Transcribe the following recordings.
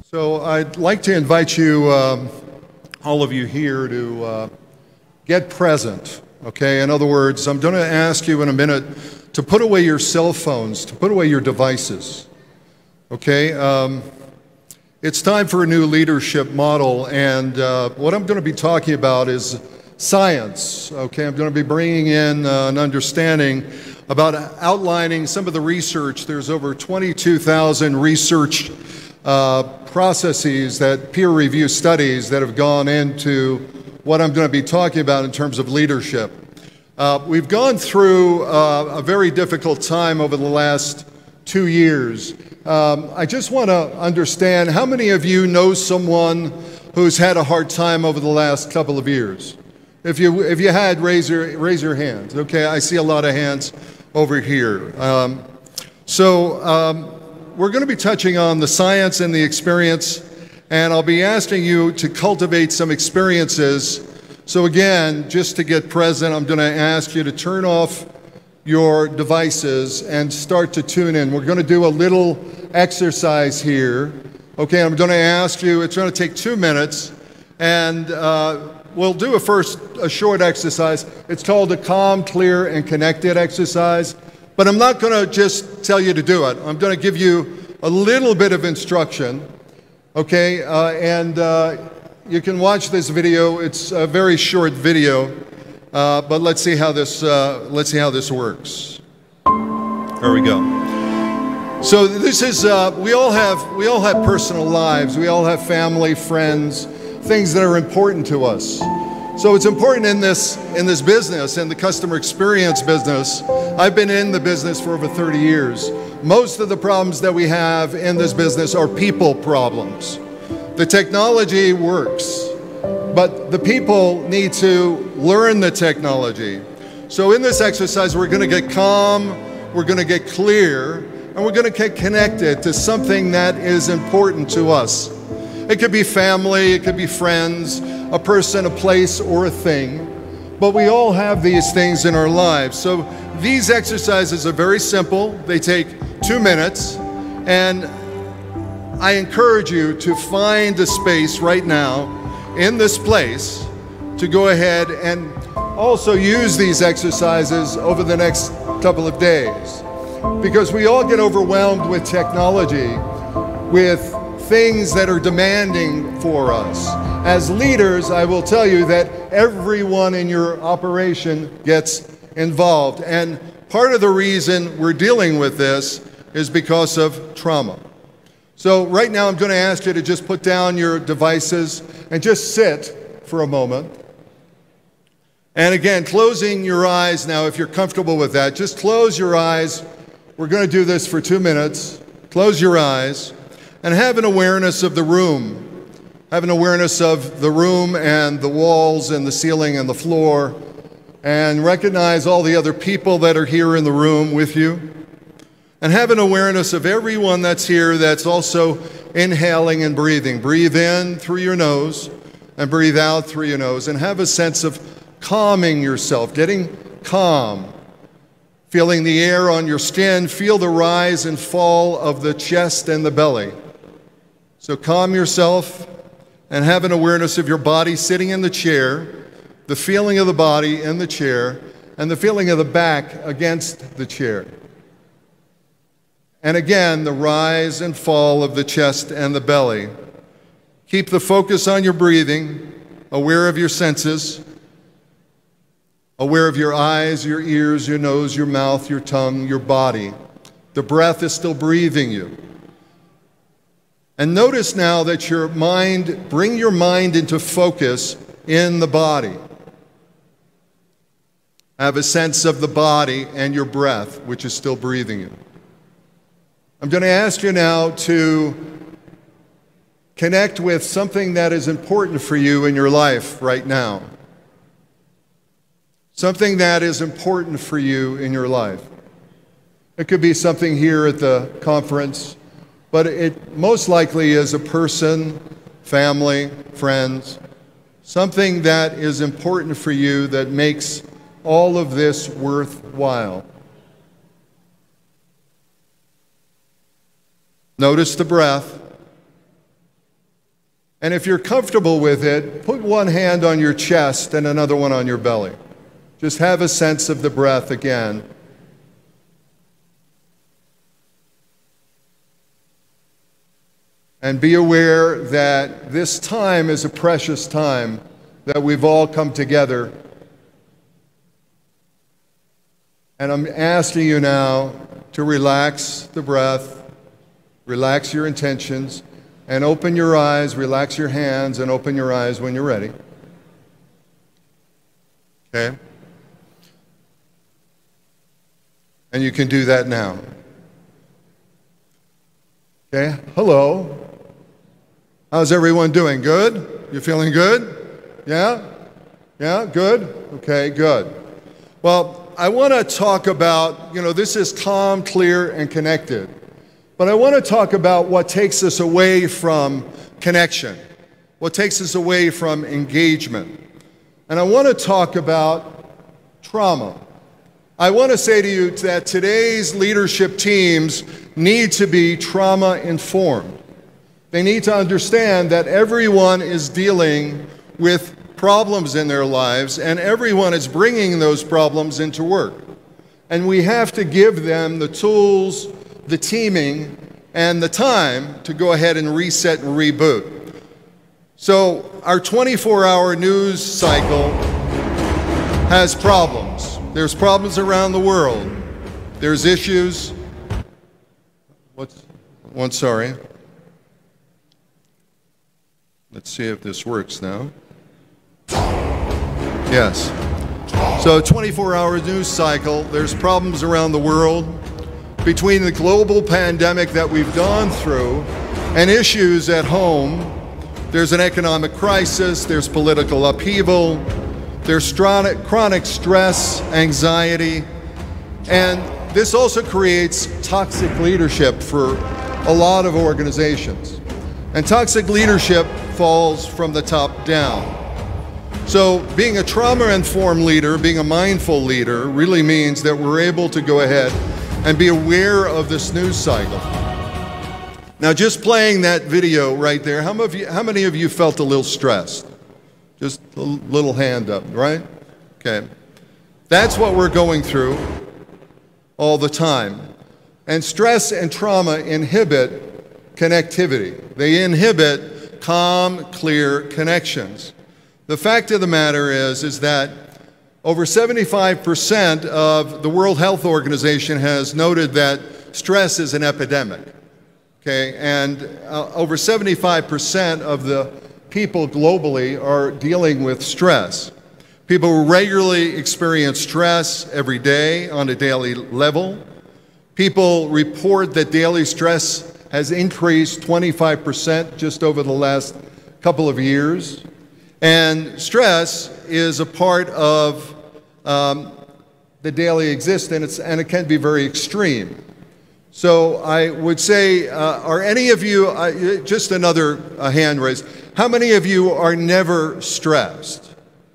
So I'd like to invite you, all of you here, to get present, okay? In other words, I'm going to ask you in a minute to put away your cell phones, to put away your devices, okay? It's time for a new leadership model, and what I'm going to be talking about is science, okay? I'm going to be bringing in an understanding about outlining some of the research. There's over 22,000 research processes, that peer review studies that have gone into what I'm going to be talking about in terms of leadership. We've gone through a very difficult time over the last 2 years. I just want to understand, how many of you know someone who's had a hard time over the last couple of years? If you had, raise your hands. Okay, I see a lot of hands over here. We're going to be touching on the science and the experience, and I'll be asking you to cultivate some experiences. So again, just to get present, I'm going to ask you to turn off your devices and start to tune in. We're going to do a little exercise here. Okay, I'm going to ask you, it's going to take 2 minutes, and we'll do a short exercise. It's called a calm, clear, and connected exercise. But I'm not going to just tell you to do it. I'm going to give you a little bit of instruction, okay? You can watch this video. It's a very short video, but let's see how this works. There we go. So this is we all have personal lives. We all have family, friends, things that are important to us. So it's important in this business, in the customer experience business. I've been in the business for over 30 years. Most of the problems that we have in this business are people problems. The technology works, but the people need to learn the technology. So in this exercise, we're going to get calm, we're going to get clear, and we're going to get connected to something that is important to us. It could be family, it could be friends, a person, a place, or a thing. But we all have these things in our lives. So these exercises are very simple. They take 2 minutes. And I encourage you to find a space right now in this place to go ahead and also use these exercises over the next couple of days. Because we all get overwhelmed with technology, with things that are demanding for us. As leaders, I will tell you that everyone in your operation gets involved. And part of the reason we're dealing with this is because of trauma. So right now I'm going to ask you to just put down your devices and just sit for a moment. And again, closing your eyes now, if you're comfortable with that, just close your eyes. We're going to do this for 2 minutes. Close your eyes. And have an awareness of the room. Have an awareness of the room and the walls and the ceiling and the floor. And recognize all the other people that are here in the room with you. And have an awareness of everyone that's here that's also inhaling and breathing. Breathe in through your nose and breathe out through your nose. And have a sense of calming yourself, getting calm. Feeling the air on your skin. Feel the rise and fall of the chest and the belly. So calm yourself and have an awareness of your body sitting in the chair, the feeling of the body in the chair, and the feeling of the back against the chair. And again, the rise and fall of the chest and the belly. Keep the focus on your breathing, aware of your senses, aware of your eyes, your ears, your nose, your mouth, your tongue, your body. The breath is still breathing you. And notice now that your mind, bring your mind into focus in the body. Have a sense of the body and your breath, which is still breathing you. I'm going to ask you now to connect with something that is important for you in your life right now. Something that is important for you in your life. It could be something here at the conference, but it most likely is a person, family, friends, something that is important for you that makes all of this worthwhile. Notice the breath. And if you're comfortable with it, put one hand on your chest and another one on your belly. Just have a sense of the breath again. And be aware that this time is a precious time, that we've all come together. And I'm asking you now to relax the breath, relax your intentions, and open your eyes, relax your hands, and open your eyes when you're ready. Okay? And you can do that now. Okay? Hello. How's everyone doing? Good? You feeling good? Yeah? Yeah? Good? Okay, good. Well, I want to talk about, this is calm, clear, and connected. But I want to talk about what takes us away from connection, what takes us away from engagement. And I want to talk about trauma. I want to say to you that today's leadership teams need to be trauma-informed. They need to understand that everyone is dealing with problems in their lives, and everyone is bringing those problems into work. And we have to give them the tools, the teaming, and the time to go ahead and reset and reboot. So our 24-hour news cycle has problems. There's problems around the world. There's issues. Sorry. Let's see if this works now. Yes. So 24-hour news cycle, there's problems around the world. Between the global pandemic that we've gone through and issues at home, there's an economic crisis, there's political upheaval, there's chronic stress, anxiety, and this also creates toxic leadership for a lot of organizations. And toxic leadership falls from the top down. So being a trauma-informed leader, being a mindful leader, really means that we're able to go ahead and be aware of this news cycle. Now, just playing that video right there, how many of you felt a little stressed? Just a little hand up, right? Okay. That's what we're going through all the time. And stress and trauma inhibit connectivity. They inhibit calm, clear connections. The fact of the matter is that over 75% of the World Health Organization has noted that stress is an epidemic, okay? And over 75% of the people globally are dealing with stress. People regularly experience stress every day on a daily level. People report that daily stress has increased 25% just over the last couple of years. And stress is a part of the daily existence, and it can be very extreme. So I would say, are any of you, just another hand raised, how many of you are never stressed?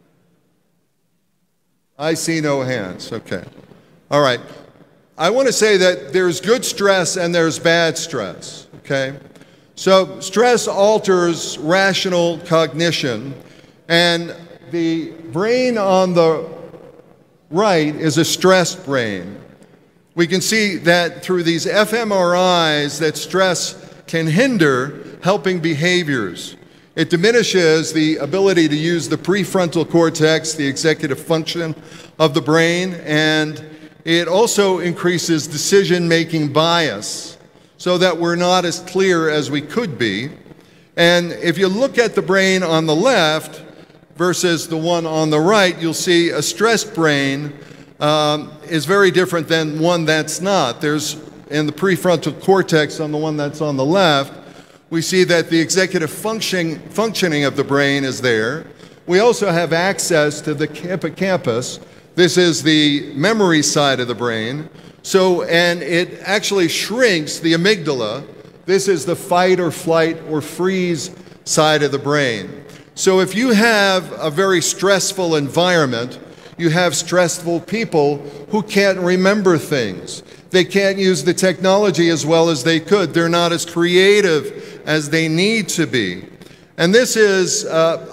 I see no hands, okay. All right. I want to say that there's good stress and there's bad stress, okay? So stress alters rational cognition, and the brain on the right is a stressed brain. We can see that through these fMRIs that stress can hinder helping behaviors. It diminishes the ability to use the prefrontal cortex, the executive function of the brain, and it also increases decision-making bias so that we're not as clear as we could be. And if you look at the brain on the left versus the one on the right, you'll see a stressed brain is very different than one that's not. There's, in the prefrontal cortex on the one that's on the left, we see that the executive functioning of the brain is there. We also have access to the hippocampus. This is the memory side of the brain. So, and it actually shrinks the amygdala. This is the fight or flight or freeze side of the brain. So if you have a very stressful environment, you have stressful people who can't remember things. They can't use the technology as well as they could. They're not as creative as they need to be. And this is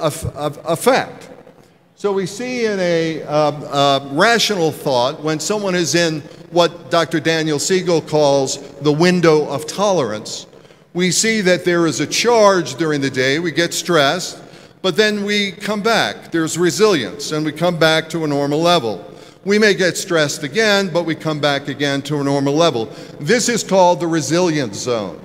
a fact. So we see in a rational thought, when someone is in what Dr. Daniel Siegel calls the window of tolerance, we see that there is a charge during the day, we get stressed, but then we come back. There's resilience, and we come back to a normal level. We may get stressed again, but we come back again to a normal level. This is called the resilience zone.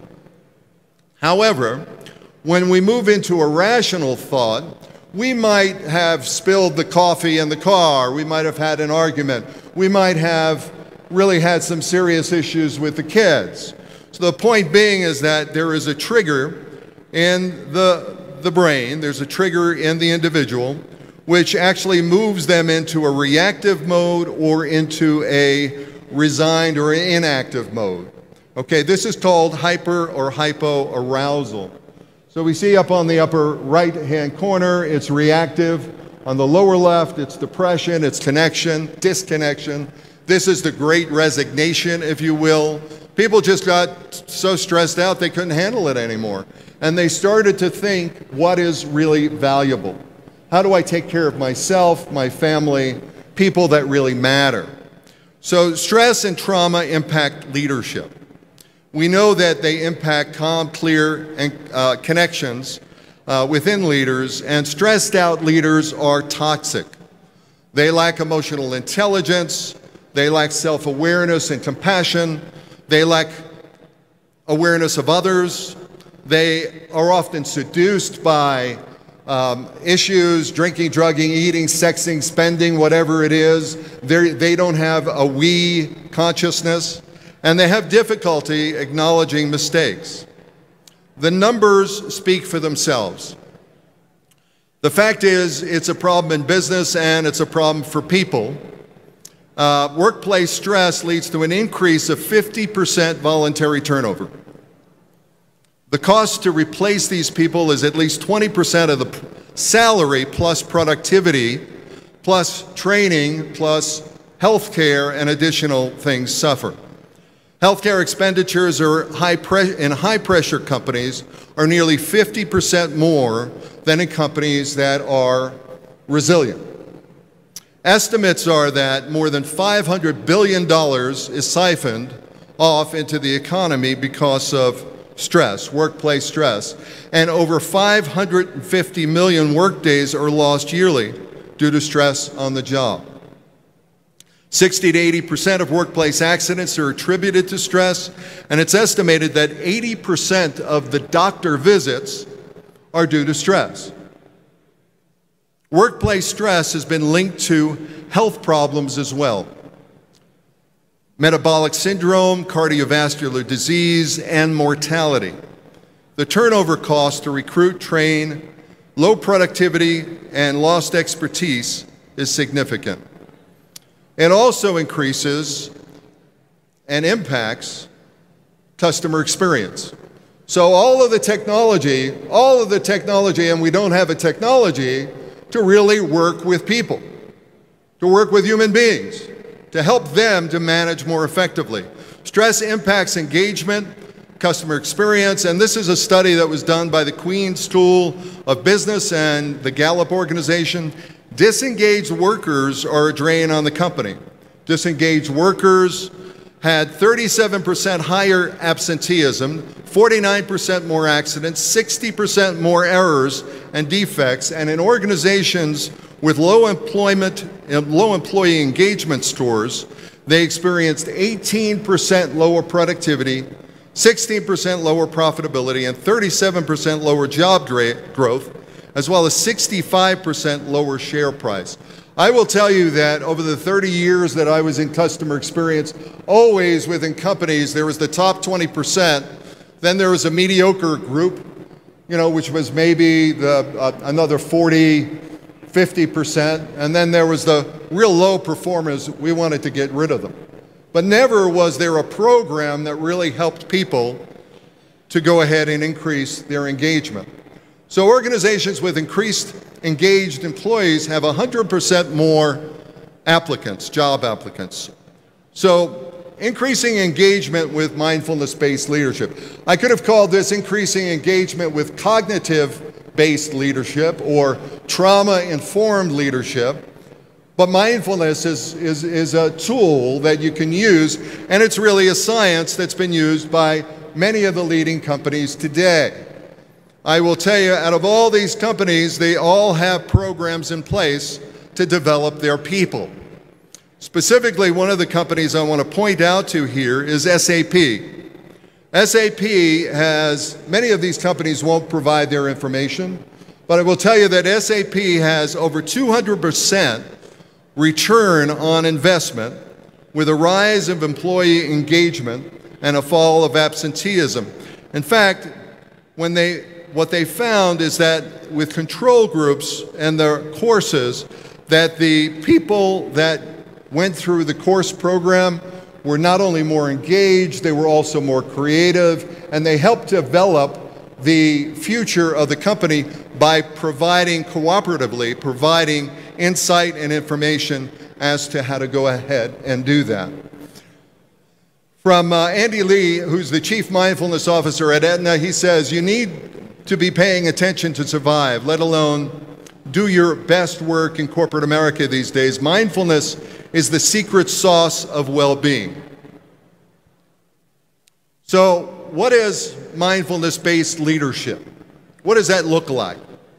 However, when we move into a rational thought, we might have spilled the coffee in the car, we might have had an argument, we might have really had some serious issues with the kids. So the point being is that there is a trigger in the brain, there's a trigger in the individual, which actually moves them into a reactive mode or into a resigned or inactive mode. Okay, this is called hyper or hypoarousal. So we see up on the upper right-hand corner, it's reactive. On the lower left, it's depression, it's connection, disconnection. This is the great resignation, if you will. People just got so stressed out they couldn't handle it anymore. And they started to think, what is really valuable? How do I take care of myself, my family, people that really matter? So stress and trauma impact leadership. We know that they impact calm, clear, and connections within leaders, and stressed out leaders are toxic. They lack emotional intelligence, they lack self-awareness and compassion, they lack awareness of others, they are often seduced by issues, drinking, drugging, eating, sexing, spending, whatever it is. They don't have a we consciousness, and they have difficulty acknowledging mistakes. The numbers speak for themselves. The fact is, it's a problem in business and it's a problem for people. Workplace stress leads to an increase of 50% voluntary turnover. The cost to replace these people is at least 20% of the salary plus productivity, plus training, plus health care, and additional things suffer. Healthcare expenditures in high-pressure companies are nearly 50% more than in companies that are resilient. Estimates are that more than $500 billion is siphoned off into the economy because of stress, workplace stress, and over 550 million workdays are lost yearly due to stress on the job. 60 to 80% of workplace accidents are attributed to stress, and it's estimated that 80% of the doctor visits are due to stress. Workplace stress has been linked to health problems as well. Metabolic syndrome, cardiovascular disease, and mortality. The turnover cost to recruit, train, low productivity, and lost expertise is significant. It also increases and impacts customer experience. So all of the technology, and we don't have a technology to really work with people, to work with human beings, to help them to manage more effectively. Stress impacts engagement, customer experience, and this is a study that was done by the Queen School of Business and the Gallup organization. Disengaged workers are a drain on the company. Disengaged workers had 37% higher absenteeism, 49% more accidents, 60% more errors and defects, and in organizations with low employee engagement scores, they experienced 18% lower productivity, 16% lower profitability, and 37% lower job growth, as well as 65% lower share price. I will tell you that over the 30 years that I was in customer experience, always within companies, there was the top 20%, then there was a mediocre group, which was maybe another 40, 50%, and then there was the real low performers. We wanted to get rid of them. But never was there a program that really helped people to go ahead and increase their engagement. So organizations with increased engaged employees have 100% more applicants, job applicants. So increasing engagement with mindfulness-based leadership. I could have called this increasing engagement with cognitive mindfulness-based leadership or trauma-informed leadership. But mindfulness is a tool that you can use, and it's really a science that's been used by many of the leading companies today. I will tell you, out of all these companies, they all have programs in place to develop their people. Specifically, one of the companies I want to point out to here is SAP. SAP has, many of these companies won't provide their information, but I will tell you that SAP has over 200% return on investment with a rise of employee engagement and a fall of absenteeism. In fact, what they found is that with control groups and their courses, that the people that went through the course program were not only more engaged, they were also more creative, and they helped develop the future of the company by providing insight and information as to how to go ahead and do that. From Andy Lee, who's the Chief Mindfulness Officer at Aetna, he says, "You need to be paying attention to survive, let alone do your best work in corporate America these days. Mindfulness is the secret sauce of well-being." So, what is mindfulness-based leadership? What does that look like?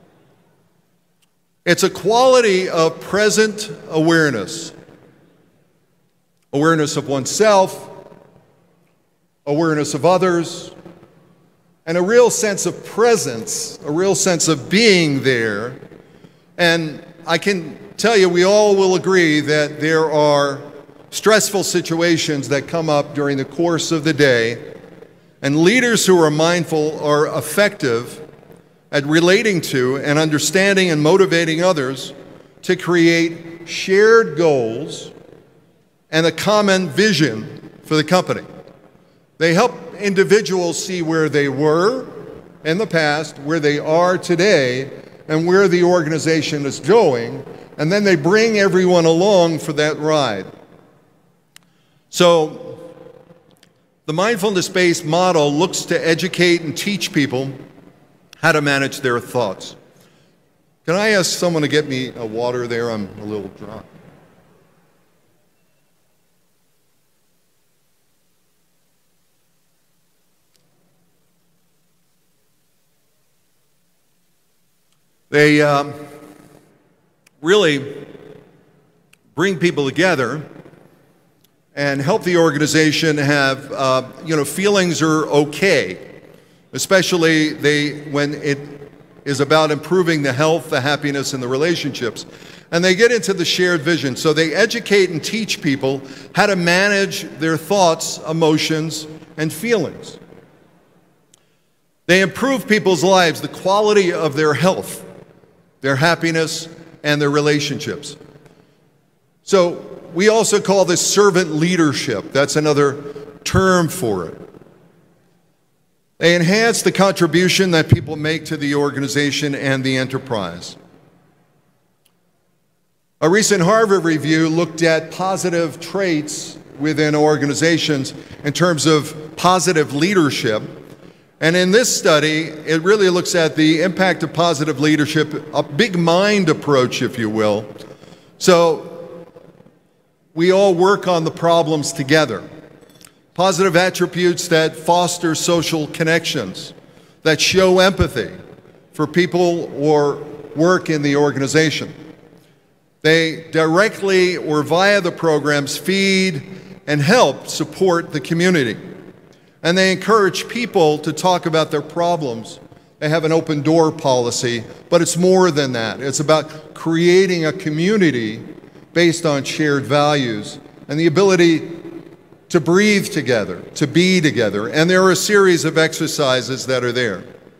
It's a quality of present awareness. Awareness of oneself, awareness of others, and a real sense of presence, a real sense of being there. And I can tell you, we all will agree that there are stressful situations that come up during the course of the day, and leaders who are mindful are effective at relating to and understanding and motivating others to create shared goals and a common vision for the company. They help individuals see where they were in the past, where they are today, and where the organization is going, and then they bring everyone along for that ride. So, the mindfulness-based model looks to educate and teach people how to manage their thoughts. Can I ask someone to get me a water there? I'm a little dry. They really bring people together and help the organization have, feelings are okay, especially when it is about improving the health, the happiness, and the relationships. And they get into the shared vision. So they educate and teach people how to manage their thoughts, emotions, and feelings. They improve people's lives, the quality of their health, their happiness, and their relationships. So we also call this servant leadership. That's another term for it. They enhance the contribution that people make to the organization and the enterprise. A recent Harvard review looked at positive traits within organizations in terms of positive leadership. And in this study, it really looks at the impact of positive leadership, a big mind approach, if you will. So we all work on the problems together. Positive attributes that foster social connections, that show empathy for people or work in the organization. They directly or via the programs feed and help support the community. And they encourage people to talk about their problems. They have an open door policy, but it's more than that. It's about creating a community based on shared values and the ability to breathe together, to be together. And there are a series of exercises that are there.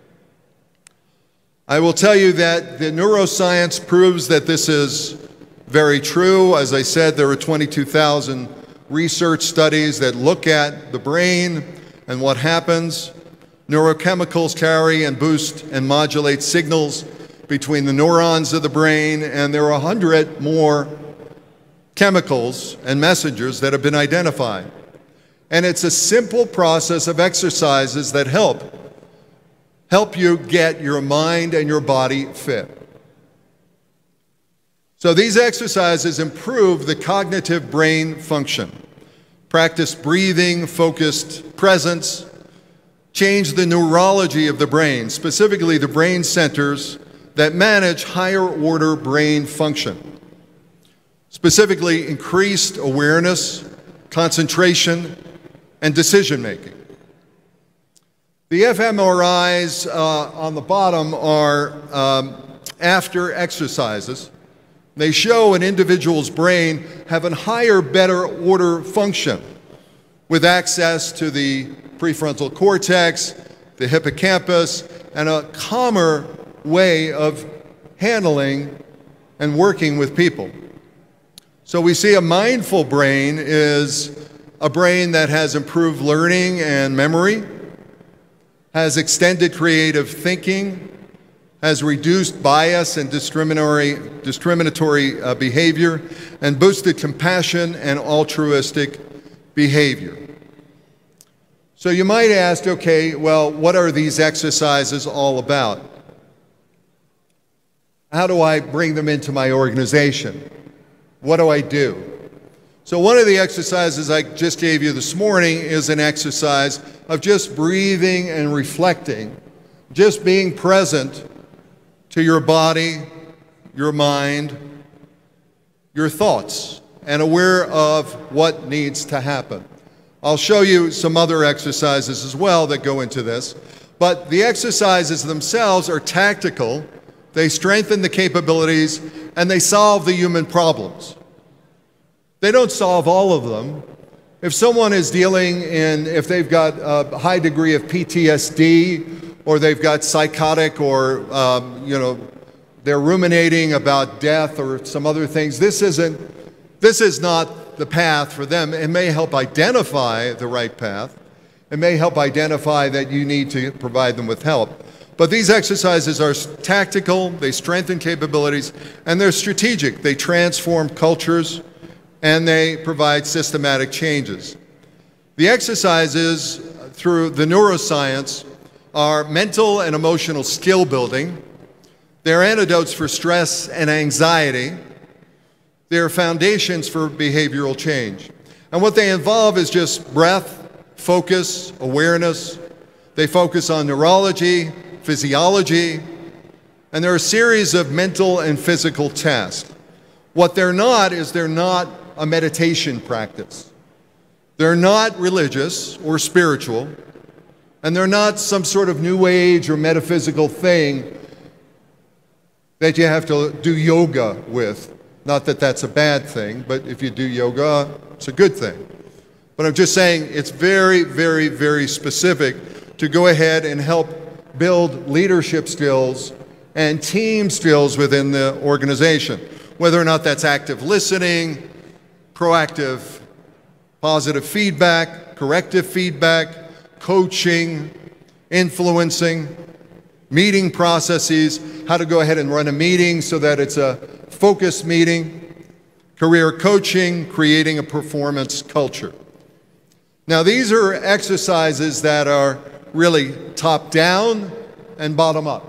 I will tell you that the neuroscience proves that this is very true. As I said, there are 22,000 research studies that look at the brain and what happens. Neurochemicals carry and boost and modulate signals between the neurons of the brain, and there are 100 more chemicals and messengers that have been identified. And it's a simple process of exercises that help help you get your mind and your body fit. So these exercises improve the cognitive brain function. Practice breathing, focused presence, change the neurology of the brain, specifically the brain centers that manage higher order brain function. Specifically, increased awareness, concentration, and decision making. The fMRIs on the bottom are after exercises. They show an individual's brain having higher, better order function with access to the prefrontal cortex, the hippocampus, and a calmer way of handling and working with people. So we see a mindful brain is a brain that has improved learning and memory, has extended creative thinking, has reduced bias and discriminatory behavior, and boosted compassion and altruistic behavior. So you might ask, okay, well, what are these exercises all about? How do I bring them into my organization? What do I do? So one of the exercises I just gave you this morning is an exercise of just breathing and reflecting, just being present to your body, your mind, your thoughts, and aware of what needs to happen. I'll show you some other exercises as well that go into this, but the exercises themselves are tactical. They strengthen the capabilities, and they solve the human problems. They don't solve all of them. If someone is dealing in, if they've got a high degree of PTSD, or they've got psychotic, or they're ruminating about death or some other things, this is not the path for them. It may help identify the right path. It may help identify that you need to provide them with help. But these exercises are tactical, they strengthen capabilities, and they're strategic. They transform cultures, and they provide systematic changes. The exercises, through the neuroscience, are mental and emotional skill building. They're antidotes for stress and anxiety. They're foundations for behavioral change. And what they involve is just breath, focus, awareness. They focus on neurology, physiology, and there are a series of mental and physical tasks. What they're not is they're not a meditation practice. They're not religious or spiritual, and they're not some sort of new age or metaphysical thing that you have to do yoga with. Not that that's a bad thing, but if you do yoga, it's a good thing. But I'm just saying it's very, very, very specific to go ahead and help build leadership skills and team skills within the organization. Whether or not that's active listening, proactive positive feedback, corrective feedback, coaching, influencing, meeting processes, how to go ahead and run a meeting so that it's a focused meeting, career coaching, creating a performance culture. Now these are exercises that are really top down and bottom up.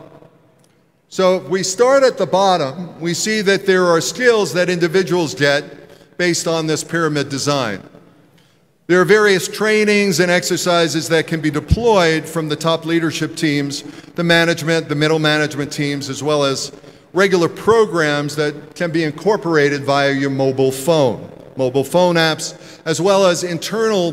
So if we start at the bottom, we see that there are skills that individuals get based on this pyramid design. There are various trainings and exercises that can be deployed from the top leadership teams, the management, the middle management teams, as well as regular programs that can be incorporated via your mobile phone apps, as well as internal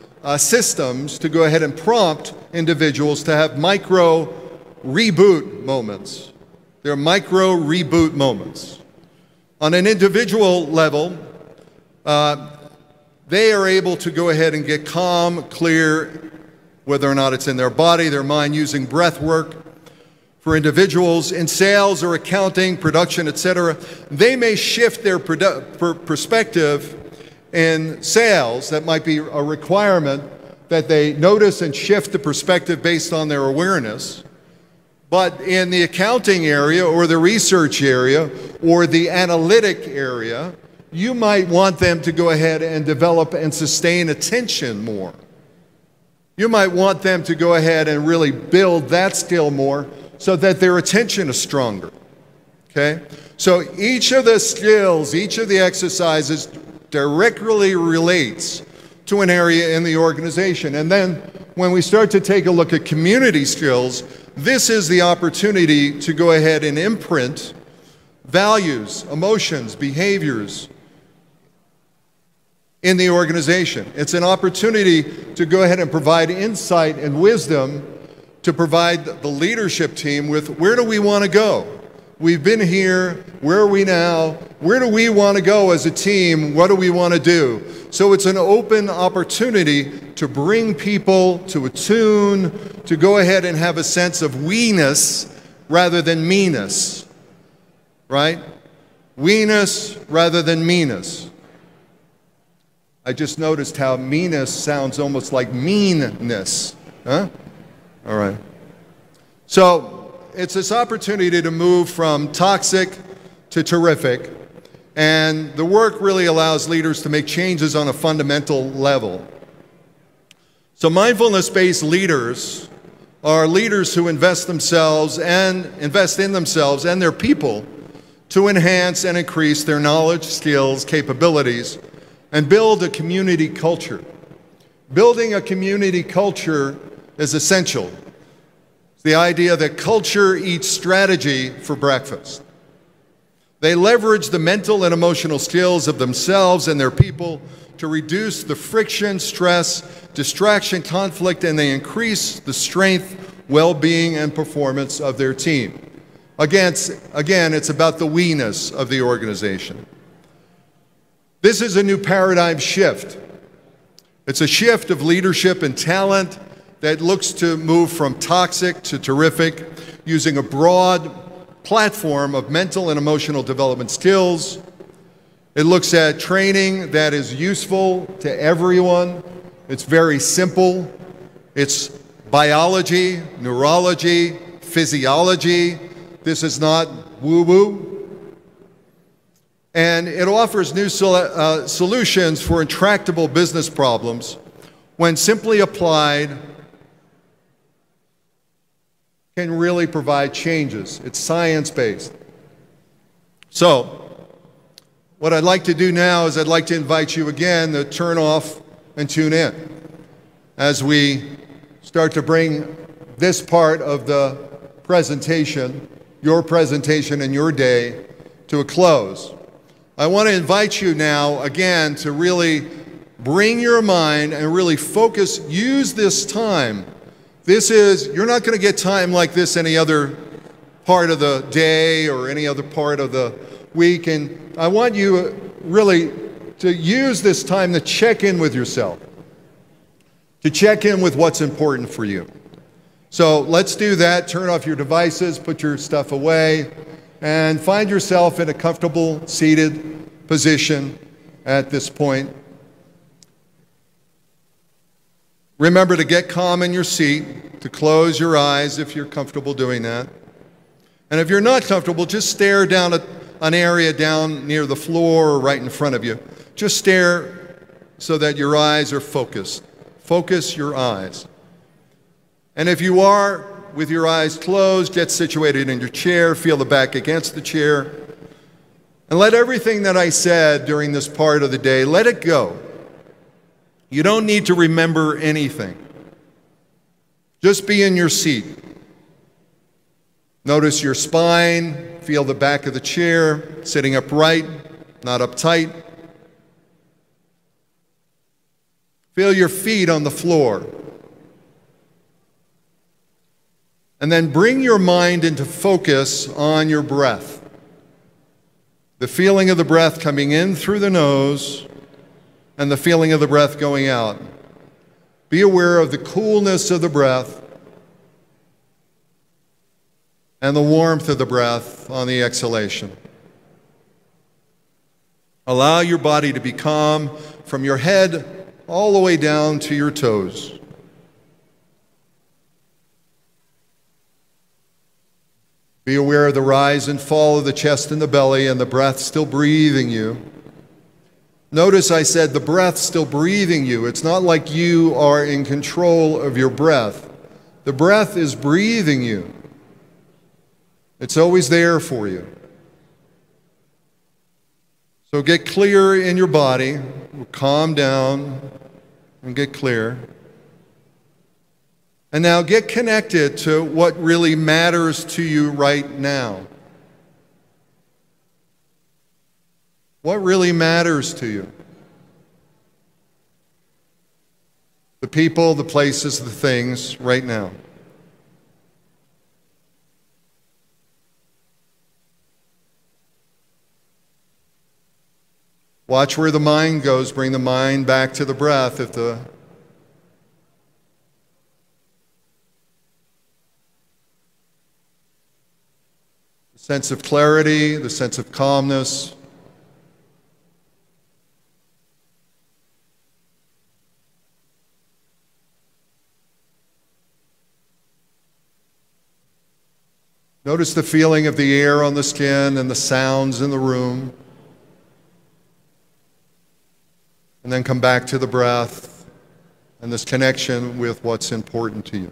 systems to go ahead and prompt individuals to have micro reboot moments. There are micro reboot moments. On an individual level, they are able to go ahead and get calm, clear, whether or not it's in their body, their mind, using breath work. For individuals in sales or accounting, production, etc., they may shift their perspective in sales. That might be a requirement that they notice and shift the perspective based on their awareness. But in the accounting area or the research area or the analytic area, you might want them to go ahead and develop and sustain attention more. You might want them to go ahead and really build that skill more so that their attention is stronger. Okay? So each of the skills, each of the exercises directly relates to an area in the organization. And then when we start to take a look at community skills, this is the opportunity to go ahead and imprint values, emotions, behaviors in the organization. It's an opportunity to go ahead and provide insight and wisdom to provide the leadership team with where do we want to go? We've been here, where are we now? Where do we want to go as a team? What do we want to do? So it's an open opportunity to bring people to attune, to go ahead and have a sense of we-ness rather than me-ness, right? We-ness rather than me-ness. I just noticed how meanness sounds almost like meanness, huh? All right. So it's this opportunity to move from toxic to terrific, and the work really allows leaders to make changes on a fundamental level. So mindfulness-based leaders are leaders who invest in themselves and their people to enhance and increase their knowledge, skills, capabilities, and build a community culture. Building a community culture is essential. It's the idea that culture eats strategy for breakfast. They leverage the mental and emotional skills of themselves and their people to reduce the friction, stress, distraction, conflict, and they increase the strength, well-being, and performance of their team. Again, it's about the we-ness of the organization. This is a new paradigm shift. It's a shift of leadership and talent that looks to move from toxic to terrific, using a broad platform of mental and emotional development skills. It looks at training that is useful to everyone. It's very simple. It's biology, neurology, physiology. This is not woo-woo. And it offers new solutions for intractable business problems when simply applied can really provide changes. It's science-based. So, what I'd like to do now is I'd like to invite you again to turn off and tune in as we start to bring this part of the presentation, your presentation and your day, to a close. I want to invite you now again to really bring your mind and really focus, use this time. You're not going to get time like this any other part of the day or any other part of the week, and I want you really to use this time to check in with yourself, to check in with what's important for you. So let's do that. Turn off your devices, put your stuff away, and find yourself in a comfortable seated position at this point. Remember to get calm in your seat, to close your eyes if you're comfortable doing that. And if you're not comfortable, just stare down at an area down near the floor or right in front of you. Just stare so that your eyes are focused. Focus your eyes. And if you are with your eyes closed, get situated in your chair, feel the back against the chair, and let everything that I said during this part of the day, let it go. You don't need to remember anything. Just be in your seat. Notice your spine, feel the back of the chair, sitting upright, not uptight. Feel your feet on the floor. And then bring your mind into focus on your breath. The feeling of the breath coming in through the nose and the feeling of the breath going out. Be aware of the coolness of the breath and the warmth of the breath on the exhalation. Allow your body to be calm from your head all the way down to your toes. Be aware of the rise and fall of the chest and the belly and the breath still breathing you. Notice I said the breath's still breathing you. It's not like you are in control of your breath. The breath is breathing you. It's always there for you. So get clear in your body, calm down, and get clear. And now get connected to what really matters to you right now. What really matters to you? The people, the places, the things right now. Watch where the mind goes. Bring the mind back to the breath. If the sense of clarity, the sense of calmness. Notice the feeling of the air on the skin and the sounds in the room. And then come back to the breath and this connection with what's important to you.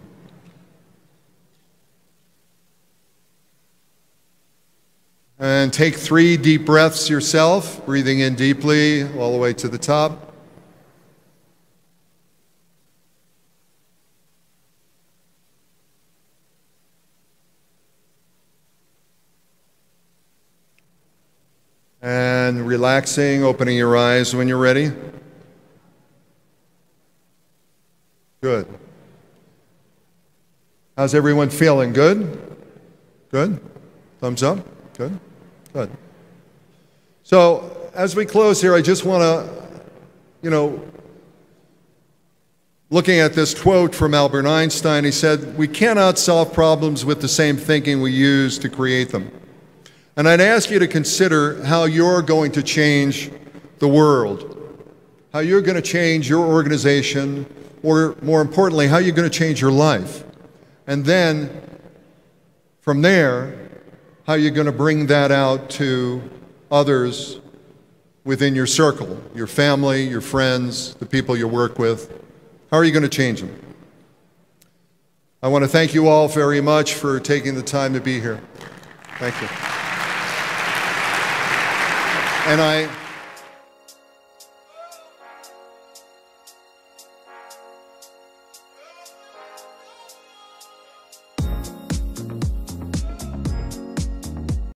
And take 3 deep breaths yourself, breathing in deeply all the way to the top. And relaxing, opening your eyes when you're ready. Good. How's everyone feeling? Good? Good? Thumbs up? Good? Good. So, as we close here, I just want to, looking at this quote from Albert Einstein, he said, "We cannot solve problems with the same thinking we use to create them." And I'd ask you to consider how you're going to change the world, how you're going to change your organization, or more importantly, how you're going to change your life. And then, from there, how you're going to bring that out to others within your circle, your family, your friends, the people you work with. How are you going to change them? I want to thank you all very much for taking the time to be here. Thank you. And